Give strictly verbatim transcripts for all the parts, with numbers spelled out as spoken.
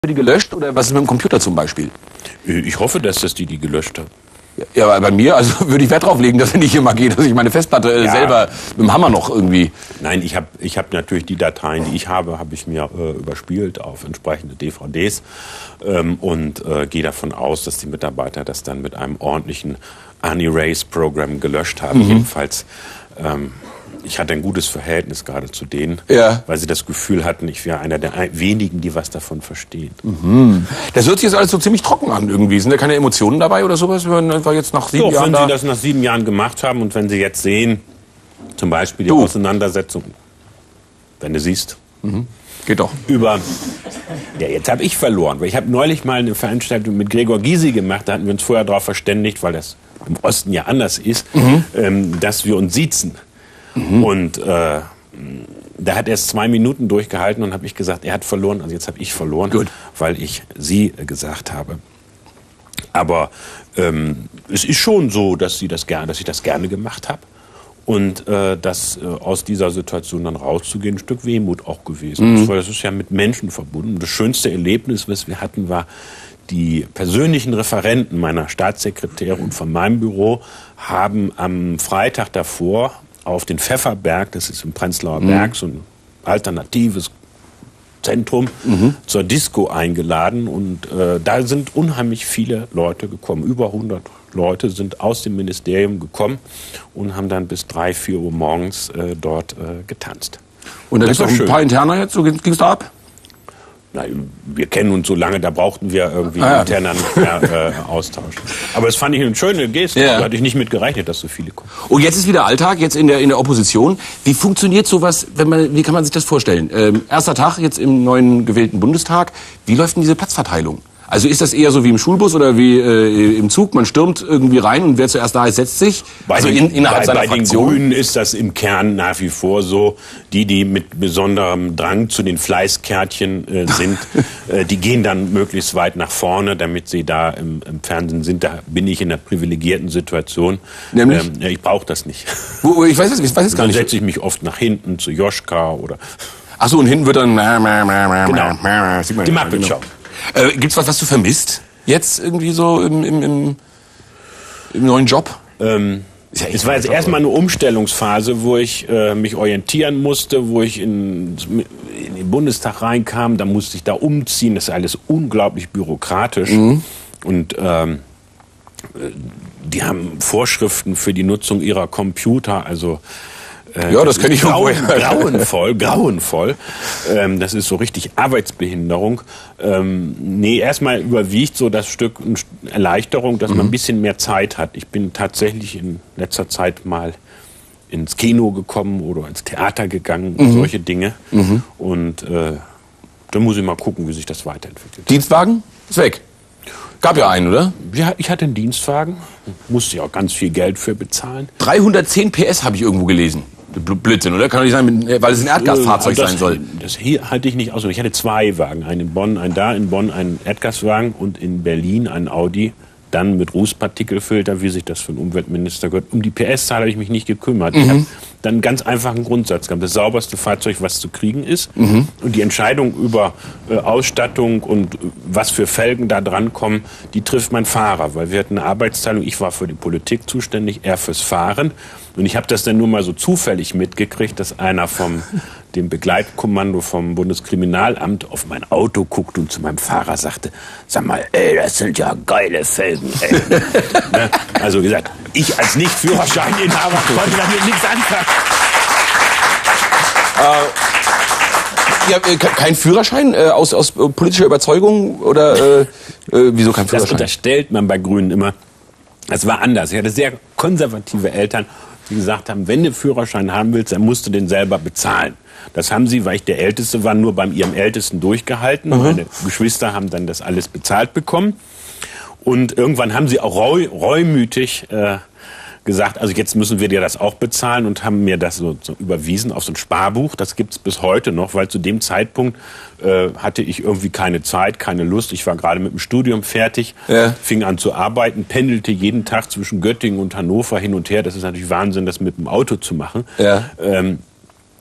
die gelöscht oder was ist mit dem Computer zum Beispiel? Ich hoffe, dass das die, die gelöscht haben. Ja, aber bei mir, also würde ich Wert drauf legen, dass wenn ich hier mal gehe, dass ich meine Festplatte äh, Ja. selber mit dem Hammer noch irgendwie... Nein, ich habe ich hab natürlich die Dateien, die ich habe, habe ich mir äh, überspielt auf entsprechende D V Ds ähm, und äh, gehe davon aus, dass die Mitarbeiter das dann mit einem ordentlichen Unerase-Programm gelöscht haben. Mhm. Jedenfalls, ähm, ich hatte ein gutes Verhältnis gerade zu denen, Ja. weil sie das Gefühl hatten, ich wäre einer der wenigen, die was davon verstehen. Mhm. Das hört sich jetzt alles so ziemlich trocken an irgendwie. Sind da keine Emotionen dabei oder sowas? Wenn wir jetzt nach sieben Doch, Jahren wenn da Sie das nach sieben Jahren gemacht haben und wenn Sie jetzt sehen, zum Beispiel die Du. Auseinandersetzung, wenn du siehst, Mhm. Geht doch. über, ja, jetzt habe ich verloren, weil ich habe neulich mal eine Veranstaltung mit Gregor Gysi gemacht, da hatten wir uns vorher darauf verständigt, weil das im Osten ja anders ist, Mhm. ähm, dass wir uns siezen. Mhm. Und äh, da hat er es zwei Minuten durchgehalten und habe ich gesagt, er hat verloren, also jetzt habe ich verloren, Gut. weil ich sie äh, gesagt habe. Aber ähm, es ist schon so, dass, sie das gerne, dass ich das gerne gemacht habe. Und äh, dass äh, aus dieser Situation dann rauszugehen, ein Stück Wehmut auch gewesen ist. Mhm. Weil das ist ja mit Menschen verbunden. Das schönste Erlebnis, was wir hatten, war, die persönlichen Referenten meiner Staatssekretäre und von meinem Büro haben am Freitag davor auf den Pfefferberg, das ist im Prenzlauer Mhm. Berg, so ein alternatives Zentrum, Mhm. zur Disco eingeladen. Und äh, da sind unheimlich viele Leute gekommen. Über hundert Leute sind aus dem Ministerium gekommen und haben dann bis drei, vier Uhr morgens äh, dort äh, getanzt. Und da Das gibt es war auch ein schön. paar Interner jetzt, so ging es da ab? Na, wir kennen uns so lange, da brauchten wir irgendwie Ah, ja. internen äh, Austausch. Aber das fand ich eine schöne Geste. Ja. Da hatte ich nicht mit gerechnet, dass so viele kommen. Und jetzt ist wieder Alltag, jetzt in der, in der Opposition. Wie funktioniert sowas, wenn man, wie kann man sich das vorstellen? Ähm, erster Tag jetzt im neuen gewählten Bundestag. Wie läuft denn diese Platzverteilung? Also ist das eher so wie im Schulbus oder wie äh, im Zug? Man stürmt irgendwie rein und wer zuerst da ist, setzt sich? Bei, also den, in, innerhalb bei, seiner bei den Fraktion? Grünen ist das im Kern nach wie vor so. Die, die mit besonderem Drang zu den Fleißkärtchen äh, sind, äh, die gehen dann möglichst weit nach vorne, damit sie da im, im Fernsehen sind. Da bin ich in einer privilegierten Situation. Nämlich? Ähm, ja, ich brauche das nicht. Wo, wo, ich weiß es, ich weiß es gar Dann nicht. setze ich mich oft nach hinten zu Joschka oder Ach so, und hinten wird dann... Genau. Sieht man die ja, Muppet Show. genau. Äh, gibt's was, was du vermisst? Jetzt irgendwie so im, im, im, im neuen Job? Ähm, Ist ja echt es war jetzt Job, erstmal eine Umstellungsphase, wo ich äh, mich orientieren musste, wo ich in, in den Bundestag reinkam, da musste ich da umziehen, das ist alles unglaublich bürokratisch. Mhm. Und ähm, die haben Vorschriften für die Nutzung ihrer Computer, also äh, Ja, das kenn ich auch grauen, vorher. grauenvoll, grauenvoll. Ähm, das ist so richtig Arbeitsbehinderung. Ähm, nee, erstmal überwiegt so das Stück Erleichterung, dass man ein bisschen mehr Zeit hat. Ich bin tatsächlich in letzter Zeit mal ins Kino gekommen oder ins Theater gegangen und solche Dinge. Und äh, da muss ich mal gucken, wie sich das weiterentwickelt. Dienstwagen? Ist weg. Gab ja einen, oder? Ja, ich hatte einen Dienstwagen, musste ja auch ganz viel Geld für bezahlen. dreihundertzehn P S habe ich irgendwo gelesen. Bl- Blödsinn, oder? Kann doch nicht sein, mit- weil es ein Erdgasfahrzeug das, sein soll. Das hier halte ich nicht aus. Ich hatte zwei Wagen, einen in Bonn, einen da, in Bonn einen Erdgaswagen und in Berlin einen Audi. Dann mit Rußpartikelfilter, wie sich das für einen Umweltminister gehört. Um die P S-Zahl habe ich mich nicht gekümmert. Ich habe dann einen ganz einfachen Grundsatz gehabt. Das sauberste Fahrzeug, was zu kriegen ist. Und die Entscheidung über äh, Ausstattung und äh, was für Felgen da dran kommen, die trifft mein Fahrer. Weil wir hatten eine Arbeitsteilung. Ich war für die Politik zuständig, er fürs Fahren. Und ich habe das dann nur mal so zufällig mitgekriegt, dass einer vom dem Begleitkommando vom Bundeskriminalamt auf mein Auto guckte und zu meinem Fahrer sagte, sag mal, ey, das sind ja geile Felgen, ey. Ne? Also wie gesagt, ich als Nicht-Führerscheininhaber konnte damit nichts anfangen. Ja, äh, ke- kein Führerschein äh, aus, aus äh, politischer Überzeugung oder äh, äh, wieso kein Das Führerschein? unterstellt man bei Grünen immer. Das war anders. Ich hatte sehr konservative Eltern, die gesagt haben, wenn du einen Führerschein haben willst, dann musst du den selber bezahlen. Das haben sie, weil ich der Älteste war, nur beim ihrem Ältesten durchgehalten. Mhm. Meine Geschwister haben dann das alles bezahlt bekommen. Und irgendwann haben sie auch reu, reumütig äh, gesagt, also jetzt müssen wir dir das auch bezahlen und haben mir das so, so überwiesen auf so ein Sparbuch. Das gibt's bis heute noch, weil zu dem Zeitpunkt äh, hatte ich irgendwie keine Zeit, keine Lust. Ich war gerade mit dem Studium fertig, Ja. fing an zu arbeiten, pendelte jeden Tag zwischen Göttingen und Hannover hin und her. Das ist natürlich Wahnsinn, das mit dem Auto zu machen. Ja. Ähm,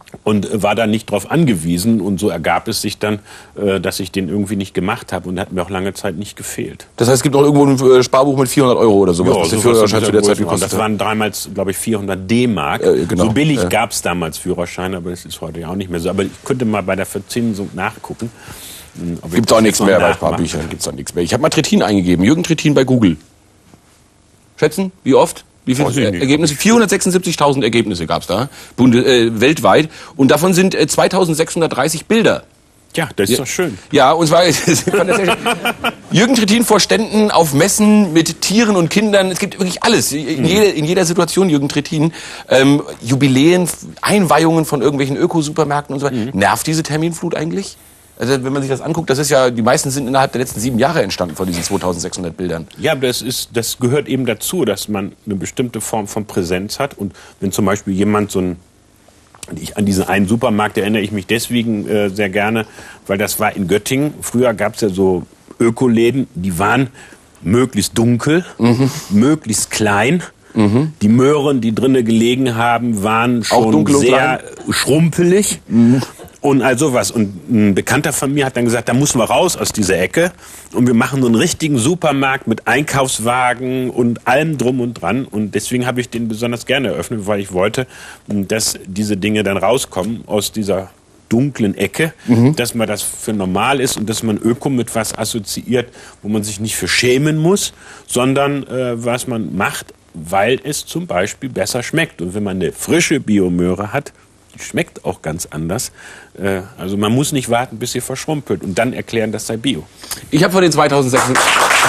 Und war da nicht drauf angewiesen. Und so ergab es sich dann, äh, dass ich den irgendwie nicht gemacht habe. Und hat mir auch lange Zeit nicht gefehlt. Das heißt, es gibt noch irgendwo ein Sparbuch mit vierhundert Euro oder sowas, ja, was der sowas Führerschein zu der Zeit gekostet hat. Das waren damals, glaube ich, vierhundert D-Mark. Äh, genau. So billig Ja. gab es damals Führerscheine, aber das ist heute ja auch nicht mehr so. Aber ich könnte mal bei der Verzinsung nachgucken. Gibt auch nichts mehr bei Sparbüchern. Gibt's auch nichts mehr. Ich habe mal Trittin eingegeben. Jürgen Trittin bei Google. Schätzen? Wie oft? Wie viele Weiß ich nicht. Ergebnisse? vierhundertsechsundsiebzigtausend Ergebnisse gab's da, Bunde, äh, weltweit. Und davon sind äh, zweitausendsechshundertdreißig Bilder. Ja, das ist doch schön. Ja, und zwar ich fand das sehr schön. Jürgen Trittin vor Ständen auf Messen mit Tieren und Kindern. Es gibt wirklich alles. In, jede, in jeder Situation Jürgen Trittin. Ähm, Jubiläen, Einweihungen von irgendwelchen Ökosupermärkten und so weiter. Mhm. Nervt diese Terminflut eigentlich? Also wenn man sich das anguckt, das ist ja, die meisten sind innerhalb der letzten sieben Jahre entstanden von diesen zweitausendsechshundert Bildern. Ja, aber das, ist, das gehört eben dazu, dass man eine bestimmte Form von Präsenz hat. Und wenn zum Beispiel jemand so ein, ich, an diesen einen Supermarkt erinnere ich mich deswegen äh, sehr gerne, weil das war in Göttingen. Früher gab es ja so Ökoläden, die waren möglichst dunkel, mhm. möglichst klein. Mhm. Die Möhren, die drinnen gelegen haben, waren schon sehr schrumpelig. Mhm. Und all sowas. Und ein Bekannter von mir hat dann gesagt, da müssen wir raus aus dieser Ecke. Und wir machen so einen richtigen Supermarkt mit Einkaufswagen und allem drum und dran. Und deswegen habe ich den besonders gerne eröffnet, weil ich wollte, dass diese Dinge dann rauskommen aus dieser dunklen Ecke, mhm. dass man das für normal ist und dass man Öko mit was assoziiert, wo man sich nicht für schämen muss, sondern äh, was man macht, weil es zum Beispiel besser schmeckt. Und wenn man eine frische Biomöhre hat, die schmeckt auch ganz anders. Äh, also man muss nicht warten, bis sie verschrumpelt und dann erklären, das sei Bio. Ich habe von den zweitausendsechshundert...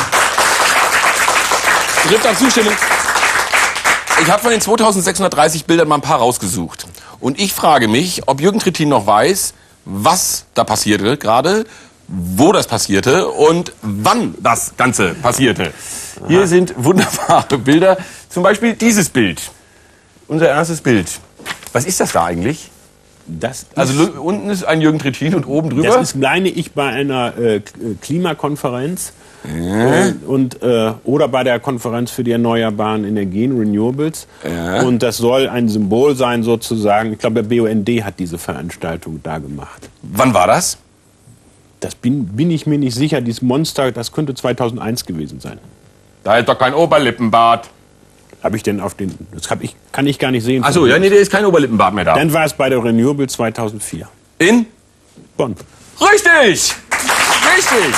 Trifft auf Zustimmung. Ich habe von den zweitausendsechshundertdreißig Bildern mal ein paar rausgesucht. Und ich frage mich, ob Jürgen Trittin noch weiß, was da passierte gerade, wo das passierte und wann das Ganze passierte. Aha. Hier sind wunderbare Bilder. Zum Beispiel dieses Bild. Unser erstes Bild. Was ist das da eigentlich? Das also unten ist ein Jürgen Trittin und oben drüber? Das ist, meine ich, bei einer äh, Klimakonferenz ja. äh, und, äh, oder bei der Konferenz für die erneuerbaren Energien, Renewables. Ja. Und das soll ein Symbol sein sozusagen. Ich glaube, der B U N D hat diese Veranstaltung da gemacht. Wann war das? Das bin, bin ich mir nicht sicher. Dieses Monster, das könnte zweitausendeins gewesen sein. Da ist doch kein Oberlippenbart. Habe ich denn auf den... Das hab ich, kann ich gar nicht sehen. Achso, ja, nee, der ist kein Oberlippenbart mehr da. Dann war es bei der Renewable zweitausendvier. In? Bonn. Richtig! Richtig!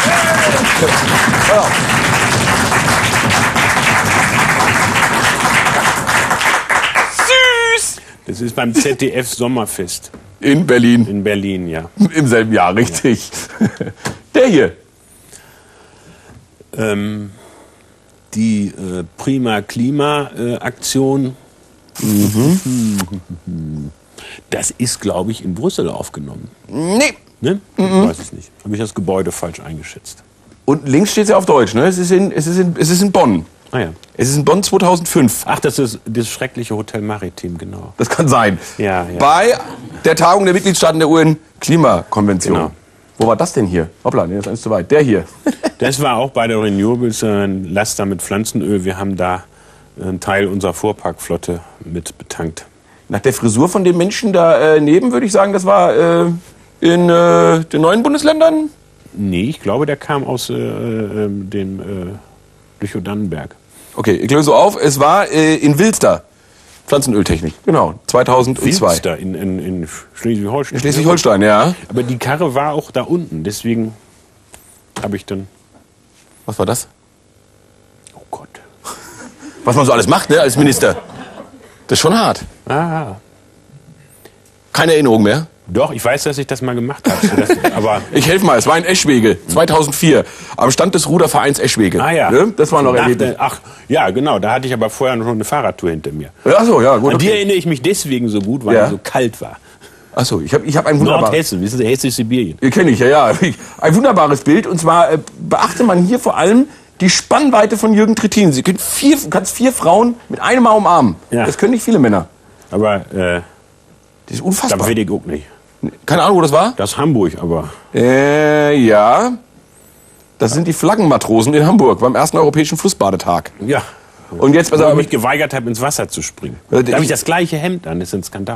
Ja. Süß! Das ist beim Z D F Sommerfest. In Berlin? In Berlin, ja. Im selben Jahr, richtig. Ja. Der hier? Ähm... Die äh, Prima Klima-Aktion, äh, mhm. das ist, glaube ich, in Brüssel aufgenommen. Nee. Ne? Mhm. Ich weiß es nicht. Habe ich das Gebäude falsch eingeschätzt. Und links steht es ja auf Deutsch, ne? Es ist in, es ist in, es ist in Bonn. Ah ja. Es ist in Bonn zweitausendfünf. Ach, das ist das schreckliche Hotel Maritim, genau. Das kann sein. Ja, ja. Bei der Tagung der Mitgliedstaaten der U N-Klimakonvention. Genau. Wo war das denn hier? Hoppla, nee, das ist eins zu weit. Der hier. Das war auch bei der Renewables ein Laster mit Pflanzenöl. Wir haben da einen Teil unserer Fuhrparkflotte mit betankt. Nach der Frisur von dem Menschen da äh, neben würde ich sagen, das war äh, in äh, den neuen Bundesländern? Nee, ich glaube, der kam aus äh, äh, dem äh, Lüchow-Dannenberg. Okay, ich löse auf. Es war äh, in Wilster. Pflanzenöltechnik, genau, zweitausendzwei. Wilster in, in, in Schleswig-Holstein. In Schleswig-Holstein, ja. Aber die Karre war auch da unten, deswegen habe ich dann... Was war das? Oh Gott. Was man so alles macht, ne, als Minister. Das ist schon hart. Ah. Keine Erinnerung mehr? Doch, ich weiß, dass ich das mal gemacht habe. Das, aber ich helfe mal, es war in Eschwege, zweitausendvier, am Stand des Rudervereins Eschwege. Ah ja. Ne? Das war noch erledigt. Ach, ja, genau, da hatte ich aber vorher noch eine Fahrradtour hinter mir. Ach so, ja, gut. An okay. die erinnere ich mich deswegen so gut, weil ja. es so kalt war. Ach so, ich habe ich hab ein wunderbares... Nordhessen, wissen Sie, Hessisch-Sibirien. Kenne ich, ja, ja. Ein wunderbares Bild, und zwar äh, beachte man hier vor allem die Spannweite von Jürgen Trittin. Sie können vier, kannst vier Frauen mit einem Mal umarmen. Ja. Das können nicht viele Männer. Aber, äh... Das ist unfassbar. Das weiß ich auch nicht. Keine Ahnung, wo das war? Das ist Hamburg, aber... Äh, ja. Das sind die Flaggenmatrosen in Hamburg beim ersten europäischen Flussbadetag. Ja. Und jetzt, weil ich mich geweigert habe, ins Wasser zu springen. Da habe ich das gleiche Hemd an, das ist ein Skandal.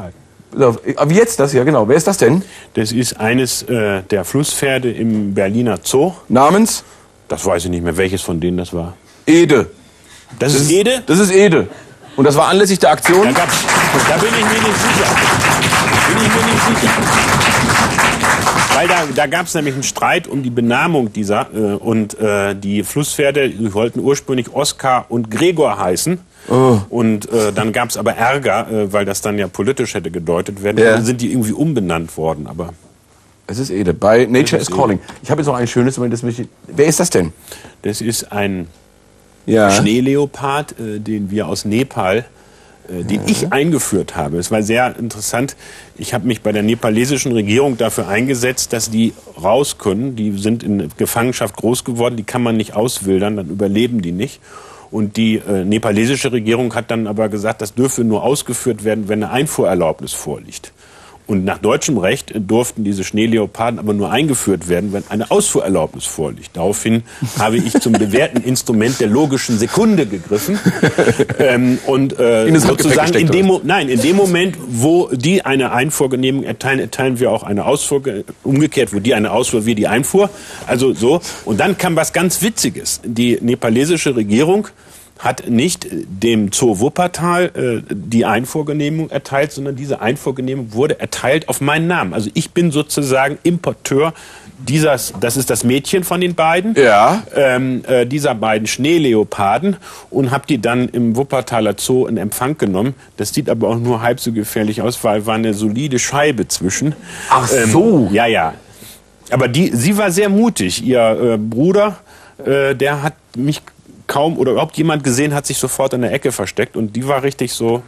Wie jetzt das? Ja, genau. Wer ist das denn? Das ist eines äh, der Flusspferde im Berliner Zoo. Namens? Das weiß ich nicht mehr, welches von denen das war. Ede. Das, das ist Ede? Das ist Ede. Und das war anlässlich der Aktion? Da, gab's, da bin ich mir nicht sicher. Bin ich mir nicht sicher. Weil da, da gab es nämlich einen Streit um die Benamung dieser. Äh, und äh, die Flusspferde die wollten ursprünglich Oskar und Gregor heißen. Oh. Und äh, dann gab es aber Ärger, äh, weil das dann ja politisch hätte gedeutet werden. Ja. Dann sind die irgendwie umbenannt worden. Aber es ist Ede. Bei Nature is Calling. Ich habe jetzt noch ein schönes. Das mich, wer ist das denn? Das ist ein ja. Schneeleopard, äh, den wir aus Nepal, äh, den ja. ich eingeführt habe. Es war sehr interessant. Ich habe mich bei der nepalesischen Regierung dafür eingesetzt, dass die raus können. Die sind in Gefangenschaft groß geworden, die kann man nicht auswildern, dann überleben die nicht. Und die äh, nepalesische Regierung hat dann aber gesagt, das dürfe nur ausgeführt werden, wenn eine Einfuhrerlaubnis vorliegt. Und nach deutschem Recht durften diese Schneeleoparden aber nur eingeführt werden, wenn eine Ausfuhrerlaubnis vorliegt. Daraufhin habe ich zum bewährten Instrument der logischen Sekunde gegriffen. ähm, und äh, sozusagen in dem, Mo nein, in dem Moment, wo die eine Einfuhrgenehmigung erteilen, erteilen wir auch eine Ausfuhr, umgekehrt, wo die eine Ausfuhr, wir die Einfuhr. Also so. Und dann kam was ganz Witziges. Die nepalesische Regierung hat nicht dem Zoo Wuppertal äh, die Einfuhrgenehmigung erteilt, sondern diese Einfuhrgenehmigung wurde erteilt auf meinen Namen. Also ich bin sozusagen Importeur dieses, das ist das Mädchen von den beiden, ja. ähm, äh, dieser beiden Schneeleoparden und habe die dann im Wuppertaler Zoo in Empfang genommen. Das sieht aber auch nur halb so gefährlich aus, weil war eine solide Scheibe zwischen. Ach so. Ähm, ja, ja. Aber die, sie war sehr mutig. Ihr äh, Bruder, äh, der hat mich kaum oder überhaupt jemand gesehen, hat sich sofort in der Ecke versteckt und die war richtig so.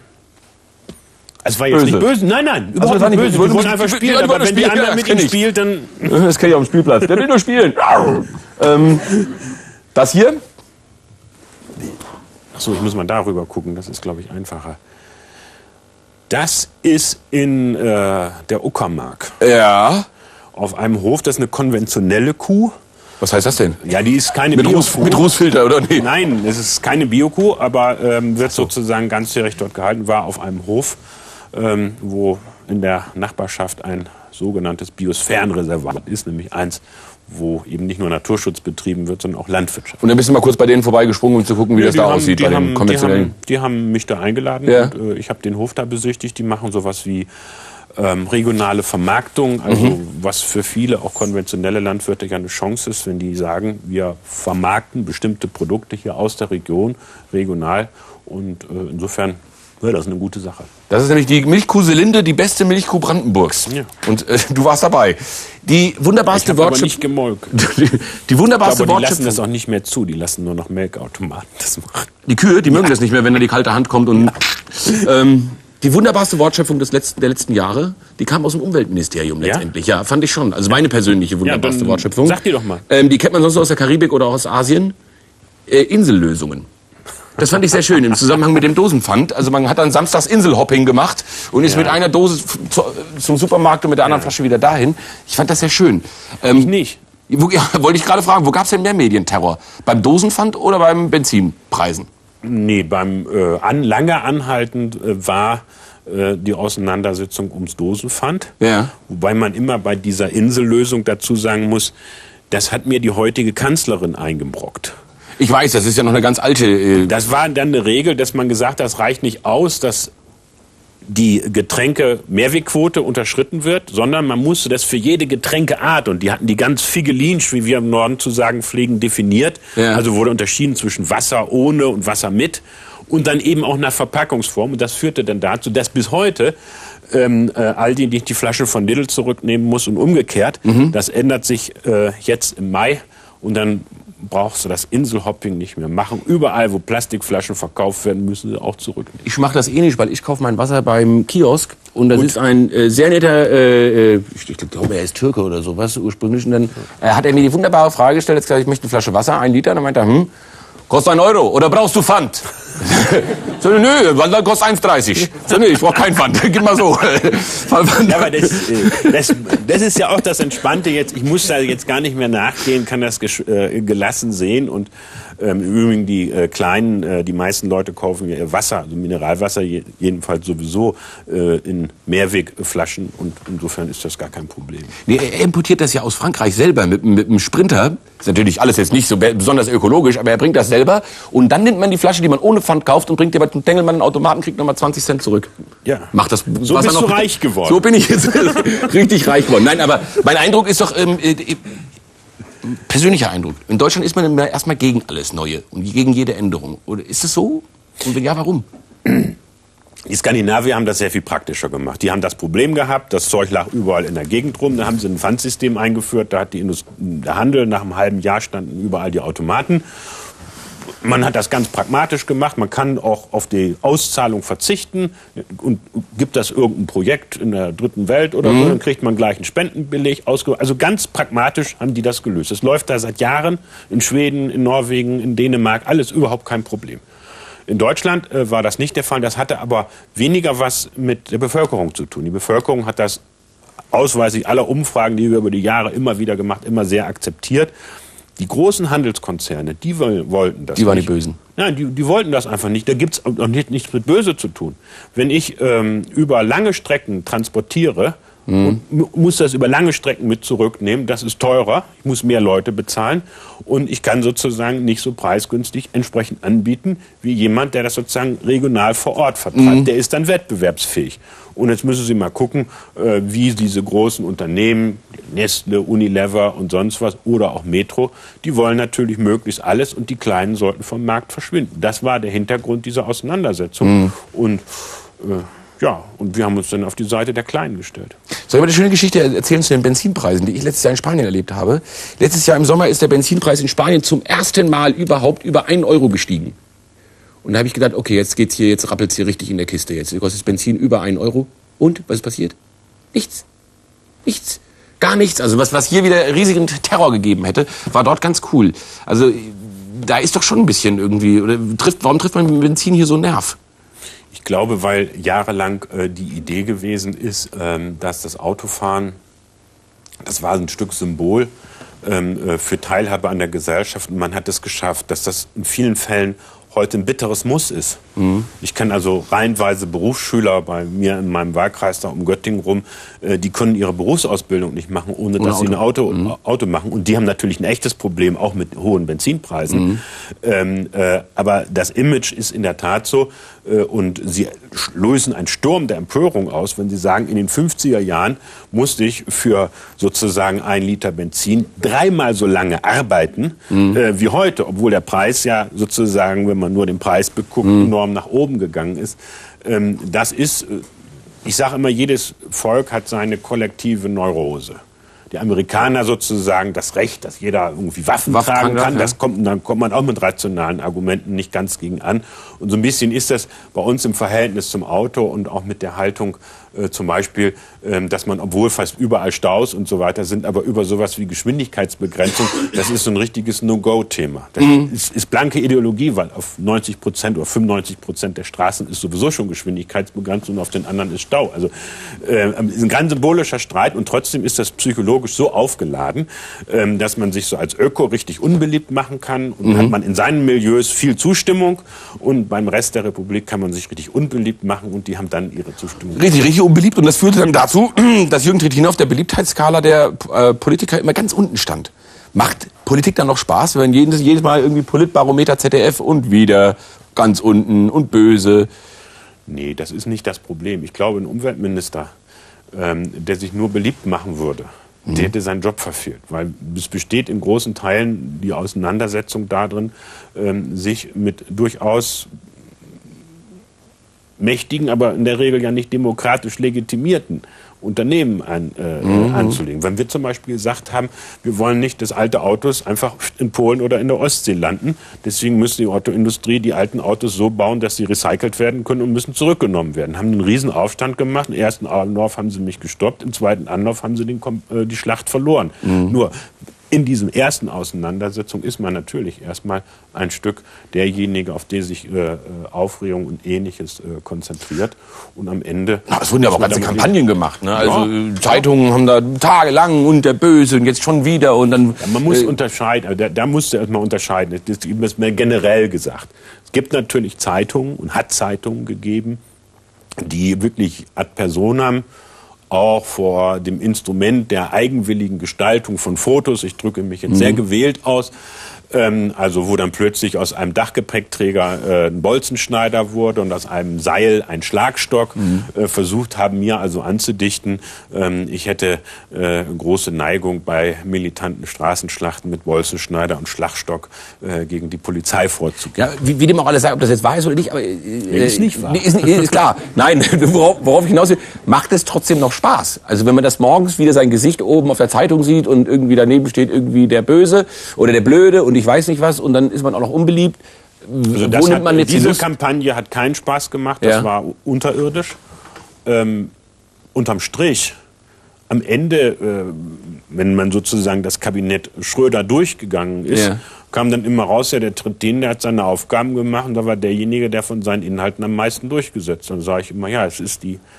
Es war jetzt böse. nicht böse, nein, nein, überhaupt also, nicht böse. böse. Die wollen einfach spielen, aber wenn die anderen mit ihm spielt, dann. Das kenne ich auf dem Spielplatz. Der will nur spielen. ähm, das hier? Achso, ich muss mal darüber gucken, das ist, glaube ich, einfacher. Das ist in äh, der Uckermark. Ja. Auf einem Hof, das ist eine konventionelle Kuh. Was heißt das denn? Ja, die ist keine mit Bio-Kuh. Ruß, mit Rußfilter, oder nicht? Nein, es ist keine Bio-Kuh, aber ähm, wird sozusagen ganzjährig dort gehalten, war auf einem Hof, ähm, wo in der Nachbarschaft ein sogenanntes Biosphärenreservat ist, nämlich eins, wo eben nicht nur Naturschutz betrieben wird, sondern auch Landwirtschaft. Und dann bist du mal kurz bei denen vorbeigesprungen, um zu gucken, wie ja, das da haben, aussieht bei haben, den konventionellen. Die haben, die haben mich da eingeladen ja. und äh, ich habe den Hof da besichtigt. Die machen sowas wie Ähm, regionale Vermarktung, also mhm. was für viele auch konventionelle Landwirte ja eine Chance ist, wenn die sagen, wir vermarkten bestimmte Produkte hier aus der Region, regional und äh, insofern wäre das eine gute Sache. Das ist nämlich die Milchkuh Selinde, die beste Milchkuh Brandenburgs. Ja. Und äh, du warst dabei. Die wunderbarste Wortschöpfung. Ich habe aber nicht gemolken. Die, die wunderbarste ich glaube, die Wortschöpfung. lassen das auch nicht mehr zu, die lassen nur noch Melkautomaten das machen. Die Kühe, die mögen das nicht mehr, wenn da die kalte Hand kommt und ähm, die wunderbarste Wortschöpfung des letzten, der letzten Jahre, die kam aus dem Umweltministerium letztendlich. Ja, ja fand ich schon. Also meine persönliche wunderbarste ja, Wortschöpfung. Sag die doch mal. Ähm, die kennt man sonst aus der Karibik oder aus Asien. Äh, Insellösungen. Das fand ich sehr schön im Zusammenhang mit dem Dosenpfand. Also man hat dann samstags Inselhopping gemacht und ist ja. mit einer Dose zu, zum Supermarkt und mit der anderen ja. Flasche wieder dahin. Ich fand das sehr schön. Ähm, ich nicht. Wo, ja, wollte ich gerade fragen, wo gab es denn mehr Medienterror? Beim Dosenpfand oder beim Benzinpreisen? Nee, beim äh, an, lange anhaltend äh, war äh, die Auseinandersetzung ums Dosenpfand. Ja. Wobei man immer bei dieser Insellösung dazu sagen muss, das hat mir die heutige Kanzlerin eingebrockt. Ich weiß, das ist ja noch eine ganz alte... Äh das war dann eine Regel, dass man gesagt hat, das reicht nicht aus, dass die Getränke-Mehrwegquote unterschritten wird, sondern man musste das für jede Getränkeart, und die hatten die ganz figelinsch, wie wir im Norden zu sagen pflegen, definiert. Ja. Also wurde unterschieden zwischen Wasser ohne und Wasser mit und dann eben auch nach Verpackungsform. Und das führte dann dazu, dass bis heute ähm, äh, Aldi nicht die Flasche von Lidl zurücknehmen muss und umgekehrt. Mhm. Das ändert sich äh, jetzt im Mai und dann brauchst du das Inselhopping nicht mehr machen. Überall, wo Plastikflaschen verkauft werden, müssen sie auch zurücknehmen. Ich mache das eh nicht, weil ich kaufe mein Wasser beim Kiosk und das Gut. ist ein äh, sehr netter, äh, ich, ich glaube, er ist Türke oder sowas ursprünglich. Und dann äh, hat er mir die wunderbare Frage gestellt, jetzt gesagt, ich möchte eine Flasche Wasser, ein Liter. Und dann meinte er, hm, kostet ein Euro oder brauchst du Pfand? So, nö, Wandern kostet eins dreißig. So, nö, ich brauch kein Pfand. Gib mal so. Ja, aber das, das, das ist ja auch das Entspannte jetzt. Ich muss da jetzt gar nicht mehr nachgehen, kann das gelassen sehen. Und ähm, im Übrigen die äh, kleinen, äh, die meisten Leute kaufen ihr Wasser, also Mineralwasser jedenfalls sowieso äh, in Mehrwegflaschen. Und insofern ist das gar kein Problem. Nee, er importiert das ja aus Frankreich selber mit, mit einem Sprinter. Ist natürlich alles jetzt nicht so besonders ökologisch, aber er bringt das selber. Und dann nimmt man die Flasche, die man ohne Pfand kauft, und bringt die bei dem Tengelmann in den Automaten, kriegt nochmal zwanzig Cent zurück. Ja. Macht das, so bist noch, du reich geworden. So bin ich jetzt richtig reich geworden. Nein, aber mein Eindruck ist doch, ähm, äh, persönlicher Eindruck. In Deutschland ist man immer erstmal gegen alles Neue und gegen jede Änderung. Oder ist es so? Und wenn ja, warum? Die Skandinavier haben das sehr viel praktischer gemacht. Die haben das Problem gehabt, das Zeug lag überall in der Gegend rum. Da haben sie ein Pfandsystem eingeführt, da hat die Indust- der Handel, nach einem halben Jahr standen überall die Automaten. Man hat das ganz pragmatisch gemacht. Man kann auch auf die Auszahlung verzichten und gibt das irgendein Projekt in der dritten Welt oder mhm. so, dann kriegt man gleich einen Spendenbeleg ausge. Also ganz pragmatisch haben die das gelöst. Es läuft da seit Jahren in Schweden, in Norwegen, in Dänemark, alles überhaupt kein Problem. In Deutschland äh, war das nicht der Fall. Das hatte aber weniger was mit der Bevölkerung zu tun. Die Bevölkerung hat das ausweislich aller Umfragen, die wir über die Jahre immer wieder gemacht, immer sehr akzeptiert. Die großen Handelskonzerne, die wollten das Die waren nicht. die Bösen. Nein, die, die wollten das einfach nicht. Da gibt es auch nicht, nichts mit Böse zu tun. Wenn ich ähm, über lange Strecken transportiere mhm. und muss das über lange Strecken mit zurücknehmen, das ist teurer, ich muss mehr Leute bezahlen und ich kann sozusagen nicht so preisgünstig entsprechend anbieten, wie jemand, der das sozusagen regional vor Ort vertreibt. Mhm. Der ist dann wettbewerbsfähig. Und jetzt müssen Sie mal gucken, äh, wie diese großen Unternehmen, Nestle, Unilever und sonst was, oder auch Metro, die wollen natürlich möglichst alles und die Kleinen sollten vom Markt verschwinden. Das war der Hintergrund dieser Auseinandersetzung. Mhm. Und äh, ja, und wir haben uns dann auf die Seite der Kleinen gestellt. Soll ich mal eine schöne Geschichte erzählen zu den Benzinpreisen, die ich letztes Jahr in Spanien erlebt habe? Letztes Jahr im Sommer ist der Benzinpreis in Spanien zum ersten Mal überhaupt über einen Euro gestiegen. Und da habe ich gedacht, okay, jetzt geht's hier, jetzt rappelt's hier richtig in der Kiste. Jetzt kostet das Benzin über einen Euro. Und was ist passiert? Nichts. Nichts. Gar nichts. Also was, was hier wieder riesigen Terror gegeben hätte, war dort ganz cool. Also da ist doch schon ein bisschen irgendwie, oder trifft, warum trifft man mit Benzin hier so einen Nerv? Ich glaube, weil jahrelang äh, die Idee gewesen ist, ähm, dass das Autofahren, das war ein Stück Symbol ähm, äh, für Teilhabe an der Gesellschaft. Und man hat es geschafft, dass das in vielen Fällen heute ein bitteres Muss ist. Mhm. Ich kenne also reihenweise Berufsschüler bei mir in meinem Wahlkreis da um Göttingen rum, äh, die können ihre Berufsausbildung nicht machen, ohne dass Auto. sie ein Auto, mhm. Auto machen. Und die haben natürlich ein echtes Problem, auch mit hohen Benzinpreisen. Mhm. Ähm, äh, aber das Image ist in der Tat so, äh, und sie lösen einen Sturm der Empörung aus, wenn sie sagen, in den fünfziger Jahren musste ich für sozusagen ein Liter Benzin dreimal so lange arbeiten mhm. äh, wie heute, obwohl der Preis ja sozusagen, wenn man nur den Preis beguckt, mhm. enorm nach oben gegangen ist. Ähm, das ist, ich sage immer, jedes Volk hat seine kollektive Neurose. Die Amerikaner sozusagen das Recht, dass jeder irgendwie Waffen, Waffen tragen kann, das kommt, dann kommt man auch mit rationalen Argumenten nicht ganz gegen an. Und so ein bisschen ist das bei uns im Verhältnis zum Auto und auch mit der Haltung äh, zum Beispiel, äh, dass man, obwohl fast überall Staus und so weiter sind, aber über sowas wie Geschwindigkeitsbegrenzung, das ist so ein richtiges No-Go-Thema. Das mhm. ist, ist blanke Ideologie, weil auf neunzig Prozent oder fünfundneunzig Prozent der Straßen ist sowieso schon Geschwindigkeitsbegrenzung und auf den anderen ist Stau. Also äh, ist ein ganz symbolischer Streit und trotzdem ist das psychologisch so aufgeladen, ähm, dass man sich so als Öko richtig unbeliebt machen kann. Und mhm. hat man in seinen Milieus viel Zustimmung und beim Rest der Republik kann man sich richtig unbeliebt machen und die haben dann ihre Zustimmung. Richtig, richtig unbeliebt und das führte dann dazu, dass Jürgen Trittin auf der Beliebtheitsskala der äh, Politiker immer ganz unten stand. Macht Politik dann noch Spaß, wenn jedes, jedes Mal irgendwie Politbarometer, Z D F und wieder ganz unten und böse? Nee, das ist nicht das Problem. Ich glaube, ein Umweltminister, ähm, der sich nur beliebt machen würde, mhm. der hätte seinen Job verfehlt. Weil es besteht in großen Teilen die Auseinandersetzung darin, ähm, sich mit durchaus mächtigen, aber in der Regel ja nicht demokratisch legitimierten Unternehmen an, äh, mhm. anzulegen. Wenn wir zum Beispiel gesagt haben, wir wollen nicht, dass alte Autos einfach in Polen oder in der Ostsee landen, deswegen müssen die Autoindustrie die alten Autos so bauen, dass sie recycelt werden können und müssen zurückgenommen werden. Haben einen riesen Aufstand gemacht. Im ersten Anlauf haben sie mich gestoppt, im zweiten Anlauf haben sie den, äh, die Schlacht verloren. Mhm. Nur in diesem ersten Auseinandersetzung ist man natürlich erstmal ein Stück derjenige, auf den sich äh, Aufregung und Ähnliches äh, konzentriert. Und am Ende... Na, es wurden ja aber auch ganze Kampagnen gemacht. Ne? Also ja. Zeitungen haben da tagelang und der Böse und jetzt schon wieder. Und dann, ja, man muss äh, unterscheiden, da, da musst du erstmal unterscheiden. Das ist mir generell gesagt. Es gibt natürlich Zeitungen und hat Zeitungen gegeben, die wirklich ad personam auch vor dem Instrument der eigenwilligen Gestaltung von Fotos, ich drücke mich jetzt mhm. sehr gewählt aus, ähm, also wo dann plötzlich aus einem Dachgepäckträger äh, ein Bolzenschneider wurde und aus einem Seil ein Schlagstock, mhm. äh, versucht haben, mir also anzudichten, ähm, ich hätte äh, große Neigung bei militanten Straßenschlachten mit Bolzenschneider und Schlagstock äh, gegen die Polizei vorzugehen. Ja, wie, wie dem auch alles sagt, ob das jetzt wahr ist oder nicht, aber äh, nee, ist nicht wahr. Ist, ist klar. Nein, worauf, worauf ich hinaus will, macht es trotzdem noch Spaß. Also wenn man das morgens wieder sein Gesicht oben auf der Zeitung sieht und irgendwie daneben steht irgendwie der Böse oder der Blöde und ich weiß nicht was und dann ist man auch noch unbeliebt. Also das Wo nimmt man jetzt diese Kampagne hat keinen Spaß gemacht, das ja. war unterirdisch. Ähm, unterm Strich, am Ende, äh, wenn man sozusagen das Kabinett Schröder durchgegangen ist, ja. kam dann immer raus, ja, der tritt den, der hat seine Aufgaben gemacht und da war derjenige, der von seinen Inhalten am meisten durchgesetzt. Dann sage ich immer, ja, es ist die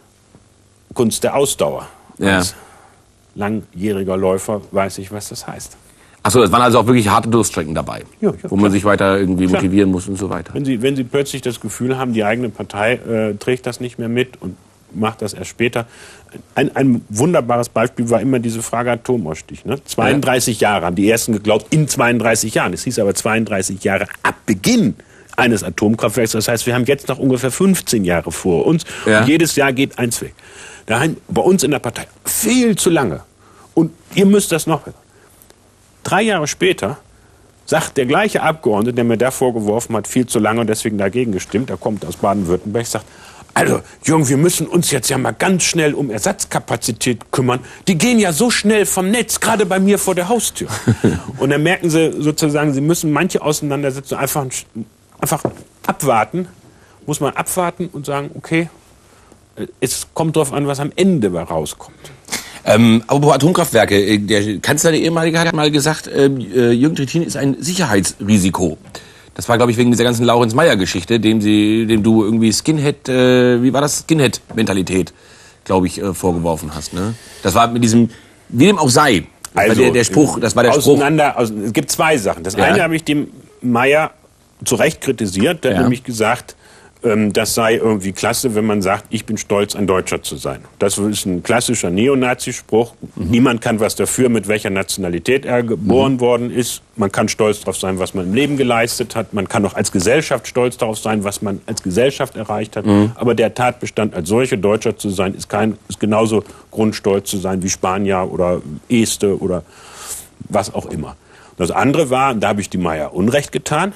Kunst der Ausdauer. Ja. Als langjähriger Läufer weiß ich, was das heißt. Achso, es waren also auch wirklich harte Durststrecken dabei, ja, ja, wo man klar. sich weiter irgendwie klar. motivieren muss und so weiter. Wenn Sie, wenn Sie plötzlich das Gefühl haben, die eigene Partei äh, trägt das nicht mehr mit und macht das erst später. Ein, ein wunderbares Beispiel war immer diese Frage Atomausstieg. Ne? zweiunddreißig ja. Jahre haben die Ersten geglaubt, in zweiunddreißig Jahren. Es hieß aber zweiunddreißig Jahre ab Beginn eines Atomkraftwerks. Das heißt, wir haben jetzt noch ungefähr fünfzehn Jahre vor uns. Ja. Und jedes Jahr geht eins weg. Daheim, bei uns in der Partei viel zu lange. Und ihr müsst das noch... Drei Jahre später sagt der gleiche Abgeordnete, der mir da vorgeworfen hat, viel zu lange und deswegen dagegen gestimmt, der kommt aus Baden-Württemberg, sagt, also Jürgen, wir müssen uns jetzt ja mal ganz schnell um Ersatzkapazität kümmern. Die gehen ja so schnell vom Netz, gerade bei mir vor der Haustür. Und dann merken sie sozusagen, sie müssen manche Auseinandersetzungen einfach, einfach abwarten, muss man abwarten und sagen, okay, es kommt darauf an, was am Ende rauskommt. Ähm, aber Atomkraftwerke, der Kanzler, der ehemalige, hat mal gesagt, äh, Jürgen Trittin ist ein Sicherheitsrisiko. Das war, glaube ich, wegen dieser ganzen Laurenz-Meyer-Geschichte, dem sie, dem du irgendwie Skinhead, äh, wie war das, Skinhead-Mentalität, glaube ich, äh, vorgeworfen hast. Ne? Das war mit diesem, wie dem auch sei. Das also, war der, der Spruch, das war der auseinander, Spruch. Aus, es gibt zwei Sachen. Das ja. eine habe ich dem Meyer zu Recht kritisiert, der ja. hat nämlich gesagt, das sei irgendwie klasse, wenn man sagt, ich bin stolz, ein Deutscher zu sein. Das ist ein klassischer Neonazi-Spruch. Mhm. Niemand kann was dafür, mit welcher Nationalität er geboren mhm. worden ist. Man kann stolz darauf sein, was man im Leben geleistet hat. Man kann auch als Gesellschaft stolz darauf sein, was man als Gesellschaft erreicht hat. Mhm. Aber der Tatbestand, als solche Deutscher zu sein, ist, kein, ist genauso grundstolz zu sein wie Spanier oder Este oder was auch immer. Das andere war, da habe ich die Meyer Unrecht getan,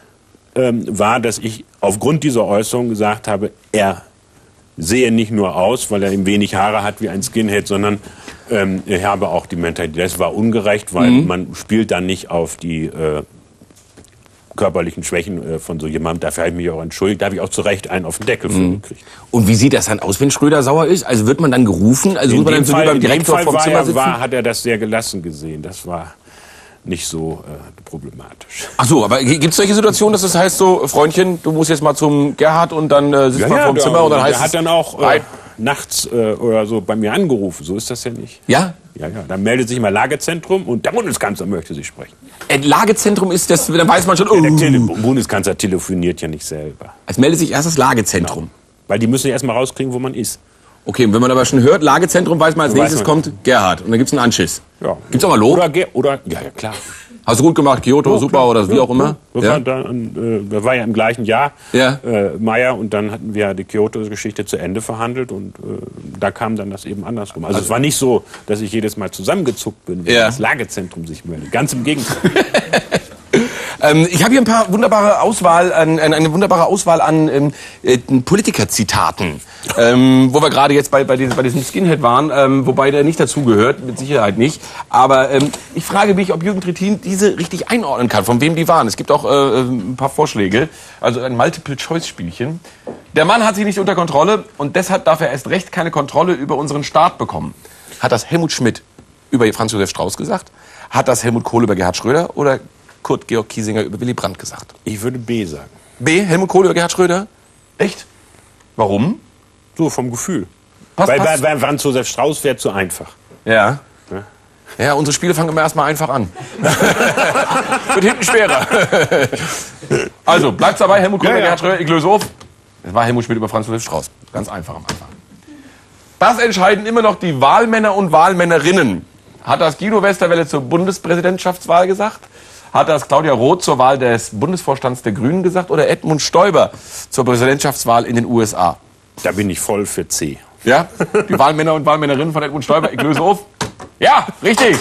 ähm, war, dass ich aufgrund dieser Äußerung gesagt habe, er sehe nicht nur aus, weil er ihm wenig Haare hat wie ein Skinhead, sondern ähm, er habe auch die Mentalität. Das war ungerecht, weil mhm. man spielt dann nicht auf die äh, körperlichen Schwächen äh, von so jemandem. Dafür habe ich mich auch entschuldigt. Da habe ich auch zu Recht einen auf den Deckel mhm. gekriegt. Und wie sieht das dann aus, wenn Schröder sauer ist? Also wird man dann gerufen? Also in wird man dann dem Fall, beim Direktor Fall vom war Zimmer er, sitzen? war, hat er das sehr gelassen gesehen. Das war nicht so äh, problematisch. Ach so, aber gibt es solche Situationen, dass es das heißt so, Freundchen, du musst jetzt mal zum Gerhard und dann äh, sitzt ja, man ja, vor dem Zimmer und dann heißt er hat dann auch äh, nachts äh, oder so bei mir angerufen. So ist das ja nicht. Ja? Ja, ja. Dann meldet sich mal Lagezentrum und der Bundeskanzler möchte Sie sprechen. Äh, Lagezentrum ist das, dann weiß man schon, oh. Ja, der Tele Bundeskanzler telefoniert ja nicht selber. Es meldet sich erst das Lagezentrum. Genau. Weil die müssen ja erst mal rauskriegen, wo man ist. Okay, und wenn man aber schon hört, Lagezentrum, weiß man, als so nächstes kommt Gerhard. Und dann gibt's einen Anschiss. Ja. Gibt's auch mal Lob? Oder, oder, ja, ja, klar. Hast du gut gemacht, Kyoto, oh, super, klar. Oder wie ja, auch immer? Das, ja. war dann, äh, das war ja im gleichen Jahr, ja. äh, Meyer, und dann hatten wir die Kyoto-Geschichte zu Ende verhandelt und äh, da kam dann das eben andersrum. Also, also es war nicht so, dass ich jedes Mal zusammengezuckt bin, wenn ja. das Lagezentrum sich meldet. Ganz im Gegenteil. ähm, ich habe hier ein paar wunderbare Auswahl an, eine wunderbare Auswahl an ähm, äh, Politikerzitaten, ähm, wo wir gerade jetzt bei, bei, diesem, bei diesem Skinhead waren, ähm, wobei der nicht dazugehört, mit Sicherheit nicht. Aber ähm, ich frage mich, ob Jürgen Trittin diese richtig einordnen kann, von wem die waren. Es gibt auch äh, ein paar Vorschläge, also ein Multiple-Choice-Spielchen. Der Mann hat sich nicht unter Kontrolle und deshalb darf er erst recht keine Kontrolle über unseren Staat bekommen. Hat das Helmut Schmidt über Franz Josef Strauß gesagt? Hat das Helmut Kohl über Gerhard Schröder oder Kurt Georg Kiesinger über Willy Brandt gesagt? Ich würde B sagen. B, Helmut Kohl über Gerhard Schröder? Echt? Warum? So vom Gefühl. Pass, Weil pass. bei, bei Franz Josef Strauß wäre zu einfach. Ja. Ja. Ja, unsere Spiele fangen immer erstmal einfach an. Wird hinten schwerer. Also, bleibt's dabei, Helmut Kohl Ja, über ja. Gerhard Schröder, ich löse auf. Es war Helmut Schmidt über Franz Josef Strauß. Ganz einfach am Anfang. Das entscheiden immer noch die Wahlmänner und Wahlmännerinnen. Hat das Guido Westerwelle zur Bundespräsidentschaftswahl gesagt? Hat das Claudia Roth zur Wahl des Bundesvorstands der Grünen gesagt? Oder Edmund Stoiber zur Präsidentschaftswahl in den U S A? Da bin ich voll für C. Ja? Die Wahlmänner und Wahlmännerinnen von Edmund Stoiber. Ich löse auf. Ja, richtig.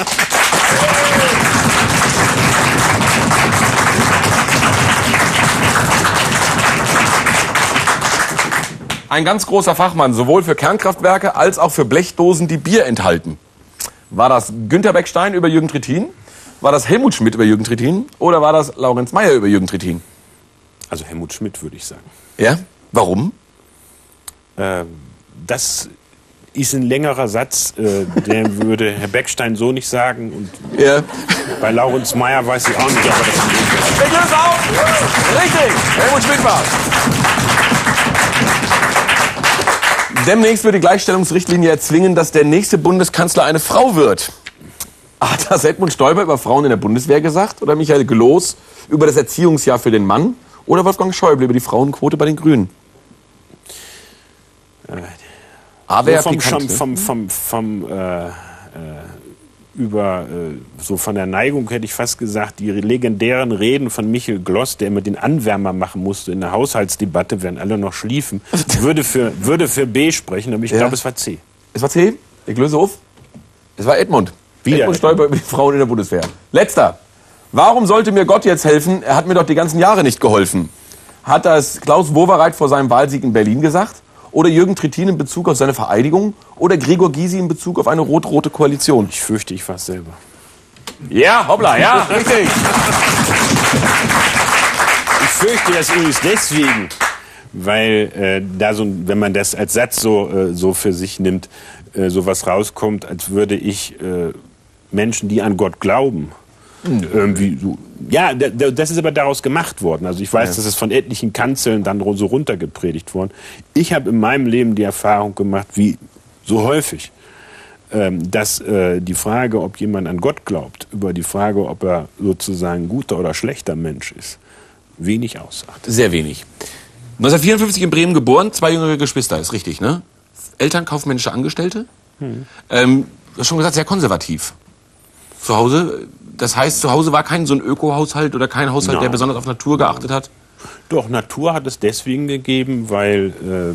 Ein ganz großer Fachmann, sowohl für Kernkraftwerke als auch für Blechdosen, die Bier enthalten. War das Günter Beckstein über Jürgen Trittin? War das Helmut Schmidt über Jürgen Trittin? Oder war das Laurenz Mayer über Jürgen Trittin? Also Helmut Schmidt, würde ich sagen. Ja? Warum? Ähm, das ist ein längerer Satz, äh, den würde Herr Beckstein so nicht sagen. Und Ja. bei Laurenz Mayer weiß ich auch nicht, ob er das nicht Ich löse auf! Richtig! Helmut Schmidt war. Demnächst wird die Gleichstellungsrichtlinie erzwingen, dass der nächste Bundeskanzler eine Frau wird. Hat das Edmund Stoiber über Frauen in der Bundeswehr gesagt? Oder Michael Gloß über das Erziehungsjahr für den Mann? Oder Wolfgang Schäuble über die Frauenquote bei den Grünen? Aber so vom, pikant, vom, vom, vom, vom äh, äh, über äh, so von der Neigung hätte ich fast gesagt, die legendären Reden von Michael Gloss, der immer den Anwärmer machen musste in der Haushaltsdebatte, während alle noch schliefen, würde für, würde für B sprechen, aber ich Ja. glaube, es war C. Es war C. Ich löse auf. Es war Edmund. Wieder Edmund Stoiber über die Frauen in der Bundeswehr. Letzter. Warum sollte mir Gott jetzt helfen? Er hat mir doch die ganzen Jahre nicht geholfen. Hat das Klaus Wowereit vor seinem Wahlsieg in Berlin gesagt? Oder Jürgen Trittin in Bezug auf seine Vereidigung? Oder Gregor Gysi in Bezug auf eine rot-rote Koalition? Ich fürchte, ich war es selber. Ja, hoppla, ja, richtig. Ich fürchte das übrigens deswegen, weil äh, da so, wenn man das als Satz so, äh, so für sich nimmt, äh, sowas rauskommt, als würde ich äh, Menschen, die an Gott glauben, irgendwie so. Ja, da- da- das ist aber daraus gemacht worden. Also ich weiß, Ja. das ist von etlichen Kanzeln dann so runtergepredigt worden. Ich habe in meinem Leben die Erfahrung gemacht, wie so häufig, ähm, dass äh, die Frage, ob jemand an Gott glaubt, über die Frage, ob er sozusagen ein guter oder schlechter Mensch ist, wenig aussagt. Sehr wenig. neunzehnhundertvierundfünfzig in Bremen geboren, zwei jüngere Geschwister, ist richtig, ne? Eltern, kaufmännische Angestellte. Hm. Ähm, du hast schon gesagt, sehr konservativ. Zu Hause, das heißt, zu Hause war kein so ein Öko-Haushalt oder kein Haushalt, der Nein. besonders auf Natur geachtet hat? Doch, Natur hat es deswegen gegeben, weil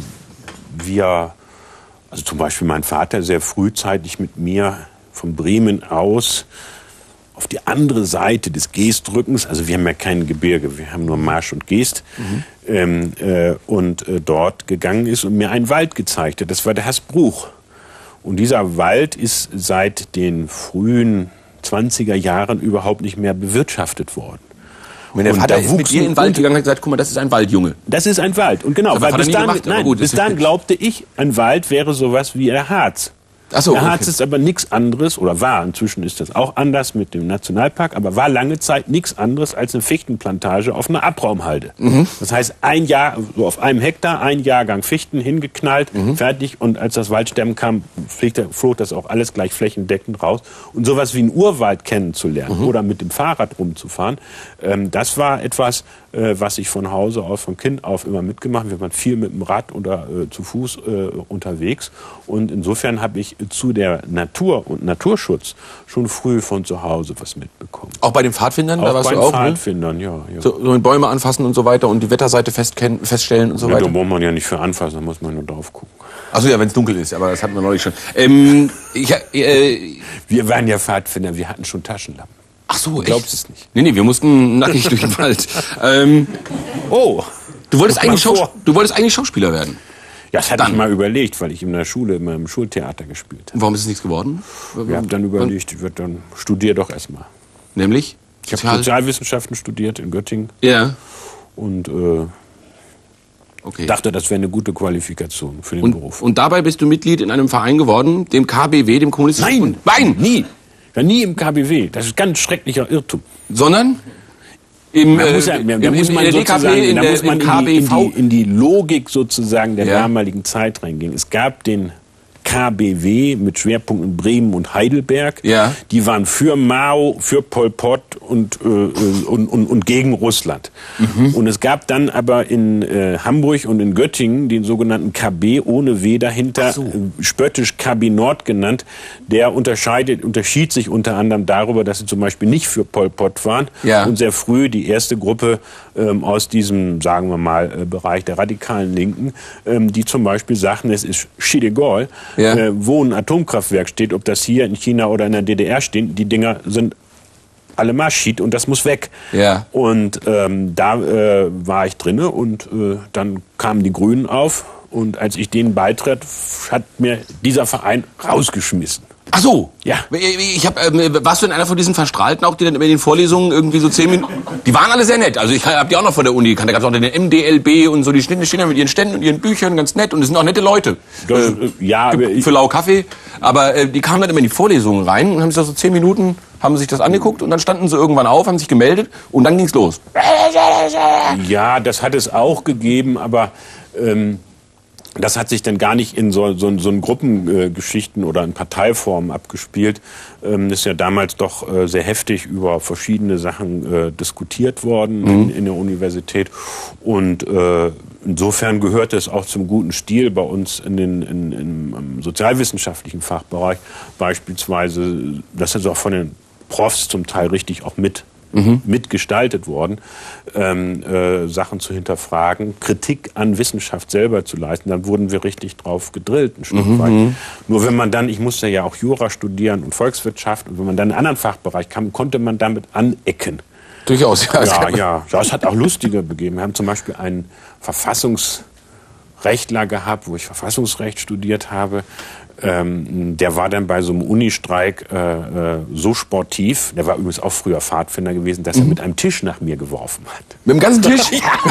äh, wir, also zum Beispiel mein Vater sehr frühzeitig mit mir von Bremen aus auf die andere Seite des Geestrückens, also wir haben ja kein Gebirge, wir haben nur Marsch und Geest, Mhm. ähm, äh, und äh, dort gegangen ist und mir einen Wald gezeigt hat. Das war der Hasbruch. Und dieser Wald ist seit den frühen zwanziger Jahren überhaupt nicht mehr bewirtschaftet worden. Wenn der Und Vater da ist mit wuchsen dir in den Wald und- gegangen und hat gesagt, guck mal, das ist ein Waldjunge. Das ist ein Wald. Und genau, Das hat weil er bis nie dahin, gemacht, aber nein, gut, bis das- dahin glaubte ich, ein Wald wäre sowas wie der Harz. Ach so, Der okay. Harz ist aber nichts anderes, oder war, inzwischen ist das auch anders mit dem Nationalpark, aber war lange Zeit nichts anderes als eine Fichtenplantage auf einer Abraumhalde. Mhm. Das heißt, ein Jahr, so auf einem Hektar, ein Jahrgang Fichten hingeknallt, Mhm. fertig, und als das Waldsterben kam, flog, flog das auch alles gleich flächendeckend raus. Und sowas wie einen Urwald kennenzulernen Mhm. oder mit dem Fahrrad rumzufahren, ähm, das war etwas, äh, was ich von Hause aus, von Kind auf immer mitgemacht habe. Wir waren viel mit dem Rad oder äh, zu Fuß äh, unterwegs. Und insofern habe ich zu der Natur und Naturschutz schon früh von zu Hause was mitbekommen. Auch bei den Pfadfindern, da Auch warst bei du den auch, ne? Pfadfindern, ja. ja. So, so mit Bäume anfassen und so weiter und die Wetterseite festkennen, feststellen und so Ja, da weiter. braucht man ja nicht für anfassen, da muss man nur drauf gucken. Also ja, wenn es dunkel ist, aber das hatten wir neulich schon. Ähm, ich, äh, Wir waren ja Pfadfinder, wir hatten schon Taschenlampen. ach so, echt? glaubst es nicht. Nee, nee, wir mussten nackig durch den Wald. Ähm, Oh! du, wolltest Guck mal eigentlich Schaus- vor. du wolltest eigentlich Schauspieler werden. Ja, das hatte Dann. ich mal überlegt, weil ich in der Schule immer im Schultheater gespielt habe. Warum ist es nichts geworden? Ich habe dann überlegt, ich würde dann studier doch erstmal. Nämlich? Ich habe Sozialwissenschaften studiert in Göttingen Ja, und äh, okay. dachte, das wäre eine gute Qualifikation für den Und, Beruf. und dabei bist du Mitglied in einem Verein geworden, dem K B W, dem Kommunistischen Nein, Bund. Nein! nie. Ja, nie im K B W. Das ist ein ganz schrecklicher Irrtum. Sondern? Im, da muss, ja, da im, muss man in sozusagen, in da der, muss man K B V in, die, in, die, in die Logik sozusagen der ja. damaligen Zeit reingehen. Es gab den K B W mit Schwerpunkt in Bremen und Heidelberg. Ja. Die waren für Mao, für Pol Pot und, äh, und, und, und gegen Russland. Mhm. Und es gab dann aber in äh, Hamburg und in Göttingen den sogenannten K B ohne W dahinter, so. äh, spöttisch K B Nord genannt. Der unterscheidet, unterschied sich unter anderem darüber, dass sie zum Beispiel nicht für Pol Pot waren ja. und sehr früh die erste Gruppe ähm, aus diesem, sagen wir mal, äh, Bereich der radikalen Linken, ähm, die zum Beispiel sagten, es ist shit egal, ja. äh, wo ein Atomkraftwerk steht, ob das hier in China oder in der D D R steht, die Dinger sind alle Maschid und das muss weg. Ja. Und ähm, da äh, war ich drinne und äh, dann kamen die Grünen auf und als ich denen beitrat, hat mir dieser Verein rausgeschmissen. Ach so. Ja. Ich hab, ähm, warst du denn einer von diesen Verstrahlten auch, die dann immer in den Vorlesungen irgendwie so zehn Minuten... Die waren alle sehr nett. Also ich hab die auch noch von der Uni gekannt. Da gab es auch den M D L B und so. Die stehen, die stehen da mit ihren Ständen und ihren Büchern ganz nett. Und es sind auch nette Leute. Das, äh, ja, aber für lau Kaffee. Aber äh, die kamen dann immer in die Vorlesungen rein und haben sich da so zehn Minuten... haben sich das angeguckt und dann standen sie irgendwann auf, haben sich gemeldet und dann ging's los. Ja, das hat es auch gegeben, aber ähm, das hat sich dann gar nicht in so, so, so Gruppengeschichten äh, oder in Parteiformen abgespielt. Ähm, das ist ja damals doch äh, sehr heftig über verschiedene Sachen äh, diskutiert worden mhm. in, in der Universität. Und äh, insofern gehörte es auch zum guten Stil bei uns in den, in, in, im sozialwissenschaftlichen Fachbereich beispielsweise, das ist auch von den Profs zum Teil richtig auch mit Mhm. mitgestaltet worden, ähm, äh, Sachen zu hinterfragen, Kritik an Wissenschaft selber zu leisten, dann wurden wir richtig drauf gedrillt, ein Stück mhm. weit. Nur wenn man dann, ich musste ja auch Jura studieren und Volkswirtschaft, und wenn man dann in einen anderen Fachbereich kam, konnte man damit anecken. Durchaus, ja. Ja, ja, ja, es hat auch lustige begeben. Wir haben zum Beispiel einen Verfassungsrechtler gehabt, wo ich Verfassungsrecht studiert habe. Ähm, der war dann bei so einem Unistreik äh, so sportiv, der war übrigens auch früher Pfadfinder gewesen, dass mhm. er mit einem Tisch nach mir geworfen hat. Mit dem ganzen Tisch?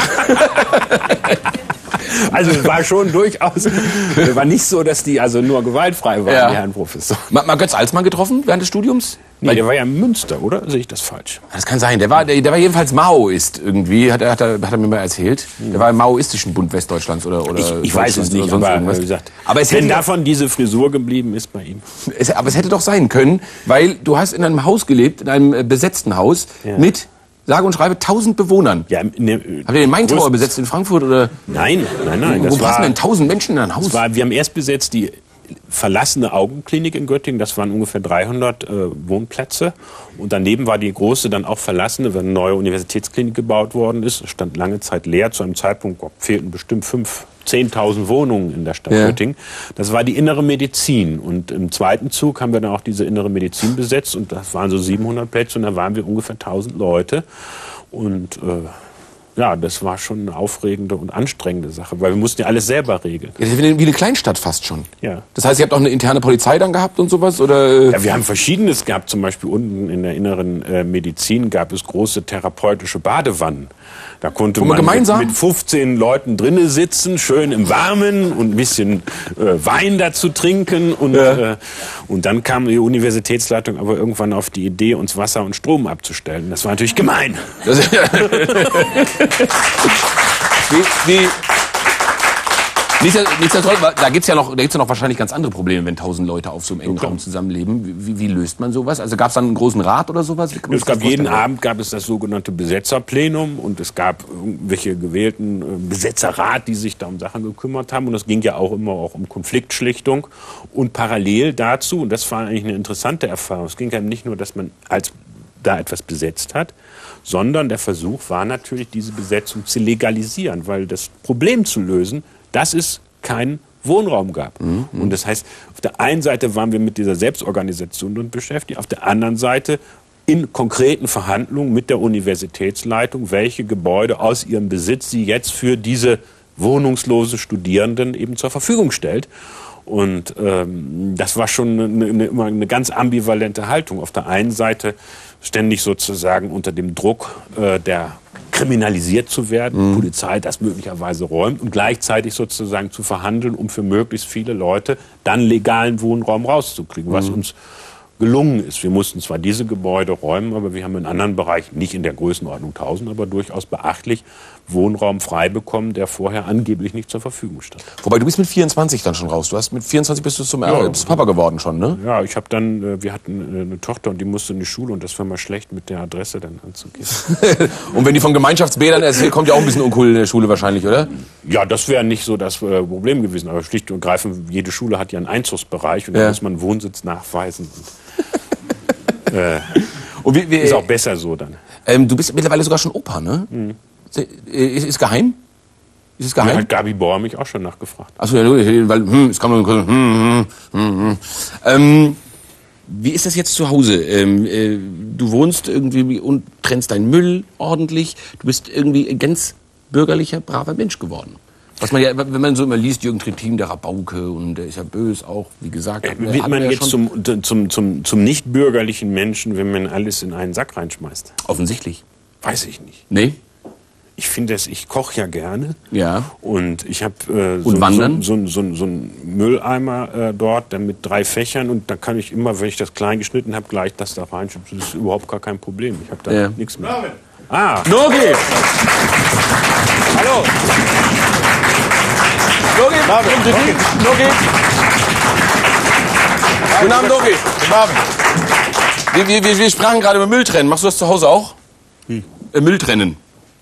Also es war schon durchaus, es war nicht so, dass die also nur gewaltfrei waren, ja. die Herren Professor. Mal, mal Götz Alsmann getroffen während des Studiums? Nee, der war ja in Münster, oder? Sehe ich das falsch? Das kann sein. Der war, der, der war jedenfalls Maoist irgendwie, hat er, hat er, hat er mir mal erzählt. Der war im maoistischen Bund Westdeutschlands oder oder. Ich, ich weiß es nicht, sonst aber irgendwas. wie gesagt, aber es wenn hätte, davon diese Frisur geblieben ist bei ihm. Es, aber es hätte doch sein können, weil du hast in einem Haus gelebt, in einem besetzten Haus ja. mit sage und schreibe tausend Bewohnern. Ja, ne, Habt ihr den Main Tower besetzt in Frankfurt oder? Nein, nein, nein. Wo, das wo passen denn tausend Menschen in ein Haus? Das war, wir haben erst besetzt die verlassene Augenklinik in Göttingen. Das waren ungefähr dreihundert äh, Wohnplätze. Und daneben war die große dann auch verlassene, wenn eine neue Universitätsklinik gebaut worden ist. Es stand lange Zeit leer. Zu einem Zeitpunkt oh, fehlten bestimmt fünf, zehntausend Wohnungen in der Stadt ja. Göttingen. Das war die innere Medizin. Und im zweiten Zug haben wir dann auch diese innere Medizin besetzt. Und das waren so siebenhundert Plätze. Und da waren wir ungefähr tausend Leute. Und äh, ja, das war schon eine aufregende und anstrengende Sache, weil wir mussten ja alles selber regeln. Ja, das ist wie eine Kleinstadt fast schon. Ja. Das heißt, ihr habt auch eine interne Polizei dann gehabt und sowas? Oder? Ja, wir haben Verschiedenes gehabt. Zum Beispiel unten in der inneren äh, Medizin gab es große therapeutische Badewannen. Da konnte Wo man, man gemeinsam? Mit, mit fünfzehn Leuten drinnen sitzen, schön im Warmen und ein bisschen äh, Wein dazu trinken. Und, ja. äh, und dann kam die Universitätsleitung aber irgendwann auf die Idee, uns Wasser und Strom abzustellen. Das war natürlich gemein. Das wie, wie Nichtsdestotrotz, da gibt's ja noch, da gibt's ja noch wahrscheinlich ganz andere Probleme, wenn tausend Leute auf so einem engen Raum zusammenleben. Wie, wie löst man sowas? Also gab's dann einen großen Rat oder sowas? Es gab jeden Abend gab es das sogenannte Besetzerplenum und es gab irgendwelche gewählten äh, Besetzerrat, die sich da um Sachen gekümmert haben. Und es ging ja auch immer auch um Konfliktschlichtung. Und parallel dazu, und das war eigentlich eine interessante Erfahrung, es ging ja nicht nur, dass man als da etwas besetzt hat, sondern der Versuch war natürlich, diese Besetzung zu legalisieren, weil das Problem zu lösen, dass es keinen Wohnraum gab. Mhm. Und das heißt, auf der einen Seite waren wir mit dieser Selbstorganisation beschäftigt, auf der anderen Seite in konkreten Verhandlungen mit der Universitätsleitung, welche Gebäude aus ihrem Besitz sie jetzt für diese wohnungslosen Studierenden eben zur Verfügung stellt. Und ähm, das war schon eine, eine, immer eine ganz ambivalente Haltung. Auf der einen Seite ständig sozusagen unter dem Druck äh, der kriminalisiert zu werden, mhm. Polizei das möglicherweise räumt und gleichzeitig sozusagen zu verhandeln, um für möglichst viele Leute dann legalen Wohnraum rauszukriegen, was mhm. uns gelungen ist. Wir mussten zwar diese Gebäude räumen, aber wir haben in anderen Bereichen, nicht in der Größenordnung tausend, aber durchaus beachtlich Wohnraum frei bekommen, der vorher angeblich nicht zur Verfügung stand. Wobei, du bist mit vierundzwanzig dann schon raus. Du hast mit vierundzwanzig bist du zum ja. bist Papa geworden schon, ne? Ja, ich habe dann, wir hatten eine Tochter und die musste in die Schule und das war mal schlecht, mit der Adresse dann anzugehen. Und wenn die von Gemeinschaftsbädern erzählt, kommt ja auch ein bisschen uncool in der Schule wahrscheinlich, oder? Ja, das wäre nicht so das äh, Problem gewesen, aber schlicht und greifend, jede Schule hat ja einen Einzugsbereich und da ja. muss man Wohnsitz nachweisen. Und, äh, und wie, wie, ist auch besser so dann. Ähm, du bist mittlerweile sogar schon Opa, ne? Mhm. Ist es geheim? Ist es geheim? Ja, hat Gabi Bauer mich auch schon nachgefragt. Achso, ja, weil, hm, es kann man, hm, hm, hm, hm. Ähm, wie ist das jetzt zu Hause? Ähm, äh, du wohnst irgendwie und trennst deinen Müll ordentlich. Du bist irgendwie ein ganz bürgerlicher, braver Mensch geworden. Was man ja, wenn man so immer liest, Jürgen Trittin, der Rabauke, und der ist ja böse auch, wie gesagt. Äh, wird man jetzt zum, zum, zum, zum nicht-bürgerlichen Menschen, wenn man alles in einen Sack reinschmeißt? Offensichtlich. Weiß ich nicht. Nee? Ich finde es, ich koche ja gerne. Ja. Und ich habe äh, so, so, so, so, so, so einen Mülleimer äh, dort, dann mit drei Fächern. Und da kann ich immer, wenn ich das klein geschnitten habe, gleich das da reinschütten. Das ist überhaupt gar kein Problem. Ich habe da ja. nichts mehr. Namen. Ah. Nogi! Hallo! Nogi! Nogi! Nogi! Guten Abend, Nogi! Guten Abend. Wir, wir, wir, wir sprachen gerade über Müll trennen. Machst du das zu Hause auch? Wie? Äh, Müll trennen.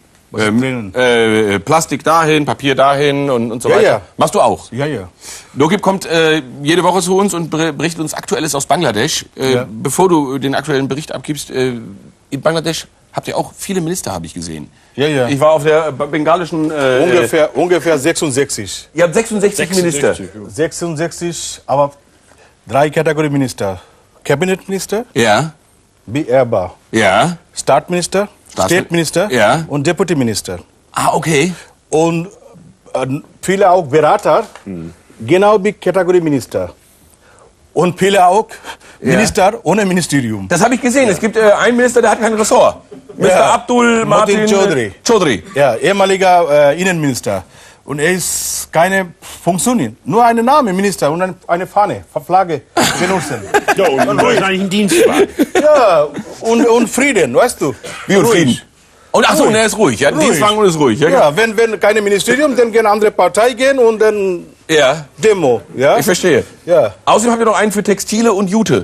Ähm, äh, Plastik dahin, Papier dahin und, und so ja, weiter. Ja. Machst du auch? Ja, ja. Nogib kommt äh, jede Woche zu uns und berichtet uns Aktuelles aus Bangladesch. Äh, Ja. Bevor du den aktuellen Bericht abgibst, äh, in Bangladesch habt ihr auch viele Minister, habe ich gesehen. Ja, ja. Ich war auf der bengalischen... Äh, ungefähr, ungefähr sechsundsechzig. Ihr habt sechsundsechzig, Minister. sechsundsechzig, aber drei Kategorien Minister. Kabinettsminister, Ja, B R B A, ja. Staatsminister, Staats- State-Minister Ja. und Deputy-Minister. Ah, okay. Und äh, viele auch Berater, Hm. genau wie Kategorie-Minister. Und viele auch Ja. Minister ohne Ministerium. Das habe ich gesehen. Es gibt äh, einen Minister, der hat kein Ressort. Mister Ja. Abdul Martin Martin Chaudhry. Chaudhry. Ja, ehemaliger äh, Innenminister. Und er ist keine Funktion. Nur ein Name, Minister, und eine, eine Fahne, Flagge benutzen. Ja, und wahrscheinlich ein Dienstwagen. Ja, und, und Frieden, weißt du. Wie und Ruhig. Frieden. Und ach so, Ruhig. und er ist ruhig. Ja, Ruhig. Dienstwagen und ist ruhig. Ja, Ja, wenn, wenn keine Ministerium, dann gehen andere Partei gehen und dann ja. Demo. Ja, Ich verstehe. ja, Außerdem haben wir noch einen für Textile und Jute.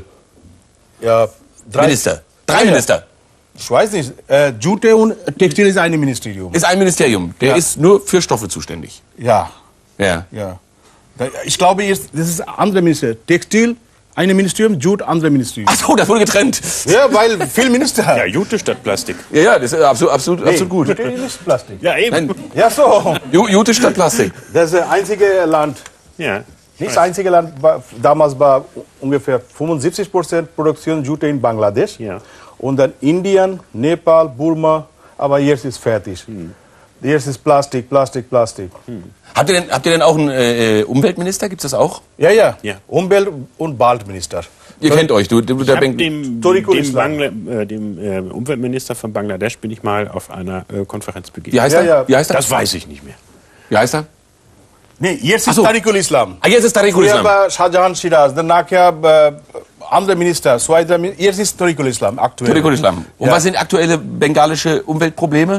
ja. Drei, Minister. Drei Ja, ja. Minister. Ich weiß nicht, äh, Jute und Textil ist ein Ministerium. Ist ein Ministerium. Der Ja. ist nur für Stoffe zuständig. Ja, Ja. ja. Da- Ich glaube, jetzt, das ist andere Minister. Textil, ein Ministerium, Jute, andere Ministerium. Ach so, das wurde getrennt. Ja, weil viel Minister. Ja, Jute statt Plastik. Ja, ja, das ist absolut, absolut, Nee, absolut gut. Jute ist Plastik. Ja, eben. Nein, Ja, so. Ju- Jute statt Plastik. Das ist das einzige Land, Ja. nicht das einzige Land, war, damals war ungefähr fünfundsiebzig Prozent Produktion Jute in Bangladesch. Ja. Und dann Indien, Nepal, Burma, aber jetzt ist fertig. Hm. Jetzt ist Plastik, Plastik, Plastik. Habt ihr denn, habt ihr denn auch einen äh, Umweltminister? Gibt's das auch? Ja, ja, Ja. Umwelt- und Waldminister. Ihr kennt euch. Du, du, Ich der hab Ben- dem, Torikul dem, Islam. Bangla, äh, dem äh, Umweltminister von Bangladesch bin ich mal auf einer äh, Konferenz Wie begegnet. heißt Ja, er? ja. Wie heißt er? Das weiß ich nicht mehr. Wie heißt er? Nee, jetzt Ach ist so. Tariqul Islam. Ah, jetzt ist Tariqul Früher Islam. war Shahjahan Shiraz, dann nachher äh, andere Minister, zwei, drei Minister. Jetzt ist Tariqul Islam aktuell. Tariqul Islam. Und Ja. was sind aktuelle bengalische Umweltprobleme?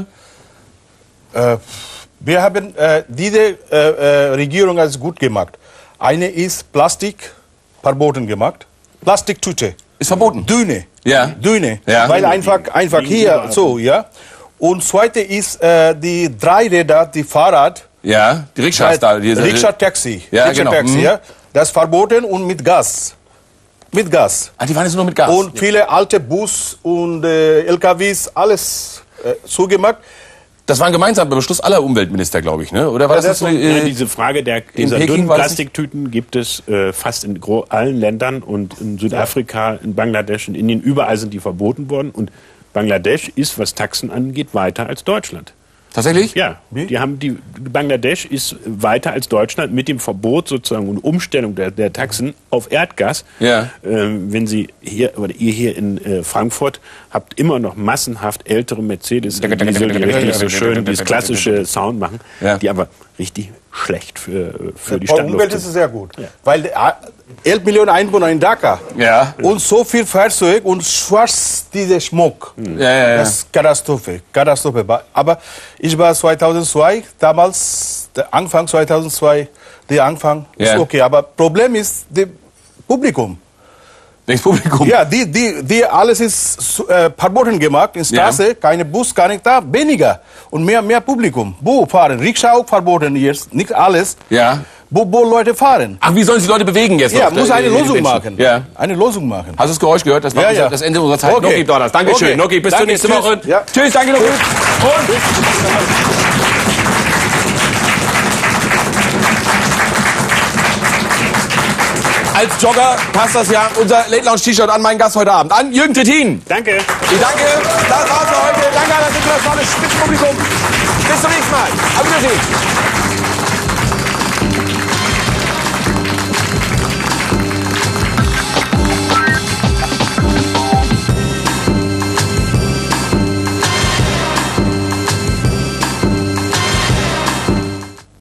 Äh, wir haben äh, diese äh, äh, Regierung als gut gemacht. Eine ist Plastik verboten gemacht. Plastiktüte. Ist verboten. Düne. Ja. Düne. Ja. Weil einfach, einfach Liegen hier überall. so, ja. Und zweite ist äh, die Dreiräder, die Fahrrad. Ja, die Rikschas da. Die, Rikscha-Taxi. Ja, Rikscha-Taxi, genau. Mhm. ja. Das ist verboten und mit Gas. Mit Gas. Ah, die fahren jetzt nur mit Gas. Und viele alte Bus und äh, L K Ws, alles äh, zugemacht. Das war ein gemeinsamer Beschluss aller Umweltminister, glaube ich, ne? Oder war Ja, das, das jetzt eine, Ja, äh, diese Frage der dieser Peking dünnen war das nicht- Plastiktüten gibt es äh, fast in gro- allen Ländern und in Südafrika, in Bangladesch, in Indien, überall sind die verboten worden. Und Bangladesch ist, was Taxen angeht, weiter als Deutschland. tatsächlich? Ja, die haben die Bangladesch ist weiter als Deutschland mit dem Verbot sozusagen und Umstellung der, der Taxen auf Erdgas. Ja. Ähm, wenn Sie hier oder ihr hier in äh, Frankfurt habt immer noch massenhaft ältere Mercedes, die so, die richtig so schön dieses klassische Sound machen, Ja. die aber richtig schlecht für, für die Für Stadtluft. Umwelt ist es sehr gut. Ja. Weil äh, elf Millionen Einwohner in Dhaka Ja. und so viel Fahrzeug und schwarz dieser Schmuck. Ja, ja, ja. Das ist Katastrophe. Katastrophe. Aber ich war zweitausendzwei, damals, der Anfang zweitausendzwei, der Anfang Ja. ist okay. Aber Problem ist das Publikum. Das Publikum. Ja, die, die, die alles ist äh, verboten gemacht, in Straße, Ja. keine Bus, gar nicht da, weniger. Und mehr, mehr Publikum. Wo fahren? Rikscha auch verboten jetzt, nicht alles. Ja. Wo, wo Leute fahren. Ach, wie sollen sich die Leute bewegen jetzt Ja, noch? muss Äh, eine die Lösung Menschen. machen. Ja. Eine Lösung machen. Hast du das Geräusch gehört? Das war Ja, unser, ja. das Ende unserer Zeit. Okay. Noki Dollars. Dankeschön. Okay. Noki, bis zur Danke, nächsten tschüss. Woche. Ja. Tschüss, danke Noki. Und als Jogger passt das ja unser Late Lounge T-Shirt an meinen Gast heute Abend. An Jürgen Trittin. Danke. Ich danke. Das war's für heute. Danke an das internationale Spitzenpublikum. Bis zum nächsten Mal. Auf Wiedersehen.